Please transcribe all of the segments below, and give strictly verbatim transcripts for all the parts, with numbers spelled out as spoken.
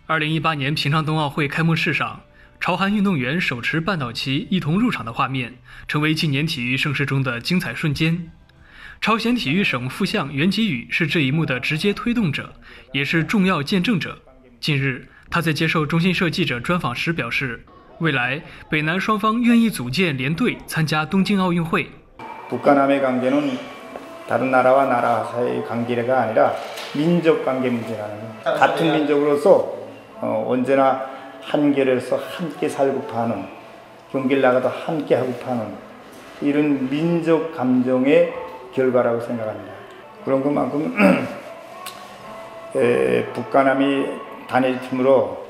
二零一八年平昌冬奥会开幕式上，朝韩运动员手持半岛旗一同入场的画面，成为今年体育盛事中的精彩瞬间。朝鲜体育省副相袁吉宇是这一幕的直接推动者，也是重要见证者。近日，他在接受中新社记者专访时表示，未来北南双方愿意组建联队参加东京奥运会。 북한남의 관계는 다른 나라와 나라 사이의 관계가 아니라 민족 관계 문제라는 거예요. 같은 민족으로서 어, 언제나 한결해서 함께 살고파 하는, 경기를 나가도 함께 하고파 하는 이런 민족 감정의 결과라고 생각합니다. 그런 것만큼 에, 북한남이 단일팀으로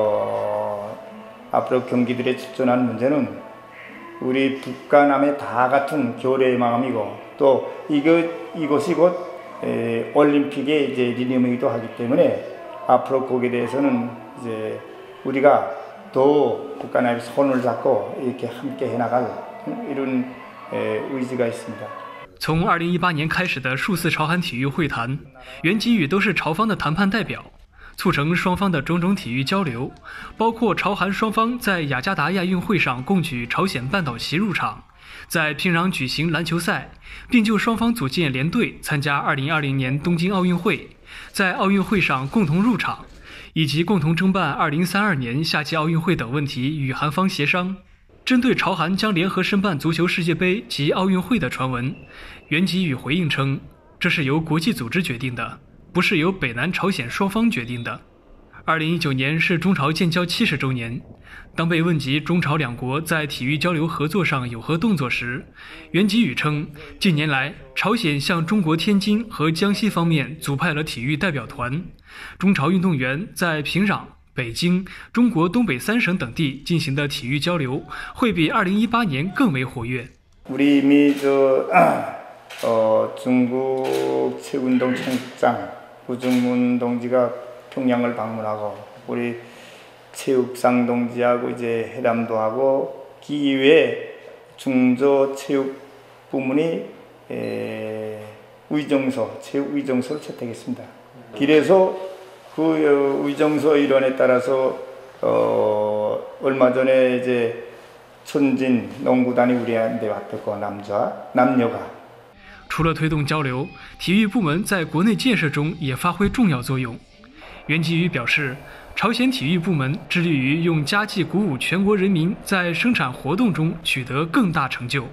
어, 앞으로 경기들에 출전하는 문제는 우리 북한남의 다 같은 교류의 마음이고 또 이거, 이것이 곧 에, 올림픽의 이제 리듬이기도 하기 때문에 앞으로 거기에 대해서는 이제 우리가 더 북한남이 손을 잡고 이렇게 함께 해나갈 이런 에, 의지가 있습니다. 从二零一八年开始的数次朝韩体育会谈，袁吉宇都是朝方的谈判代表，促成双方的种种体育交流，包括朝韩双方在雅加达亚运会上共举朝鲜半岛旗入场，在平壤举行篮球赛，并就双方组建联队参加二零二零年东京奥运会，在奥运会上共同入场，以及共同争办二零三二年夏季奥运会等问题与韩方协商。针对朝韩将联合申办足球世界杯及奥运会的传闻，袁吉宇回应称，这是由国际组织决定的，不是由北南朝鲜双方决定的。二零一九年是中朝建交七十周年，当被问及中朝两国在体育交流合作上有何动作时，袁吉宇称，近年来朝鲜向中国天津和江西方面组派了体育代表团，中朝运动员在平壤、北京、中国东北三省等地进行的体育交流，会比二零一八年更为活跃。 우리 이미 저 어, 중국 체육운동 총장 우중문 동지가 평양을 방문하고 우리 체육상 동지하고 이제 회담도 하고 기 이후에 중저 체육 부문이 에, 의정서 체육 의정서를 채택했습니다. 그래서 그 의정서 일원에 따라서 어, 얼마 전에 이제 천진 농구단이 우리한테 왔고 남자 남녀가 除了推动交流，体育部门在国内建设中也发挥重要作用。袁吉宇表示，朝鲜体育部门致力于用家计鼓舞全国人民在生产活动中取得更大成就。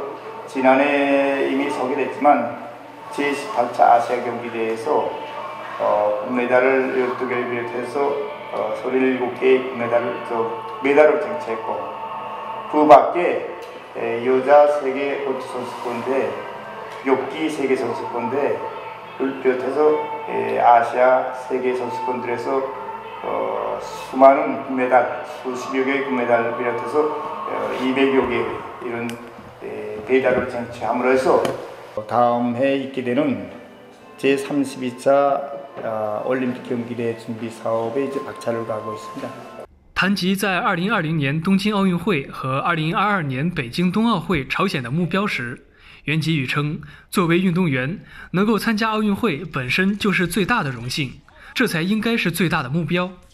지난해 이미 소개됐지만 제십팔 차 아시아 경기대회에서 어, 금메달을 열두 개를 비롯해서 어, 서른일곱 개의 금메달을 저 메달을 쟁취했고 그 밖에 에, 여자 세계 보트 선수권대, 욕기 세계 선수권대를 비롯해서 에, 아시아 세계 선수권들에서 어, 수많은 금메달, 수십여 개의 금메달을 비롯해서 어, 이백여 개의 이런 에, 메달을 쟁취함으로 해서 다음 해에 있게 되는 제삼십이 차 어, 올림픽 경기대 준비 사업에 이제 박차를 가고 있습니다. 谈及在二零二零年东京奥运会和二零二二年北京冬奥会朝鲜的目标时，袁吉宇称，作为运动员，能够参加奥运会本身就是最大的荣幸，这才应该是最大的目标。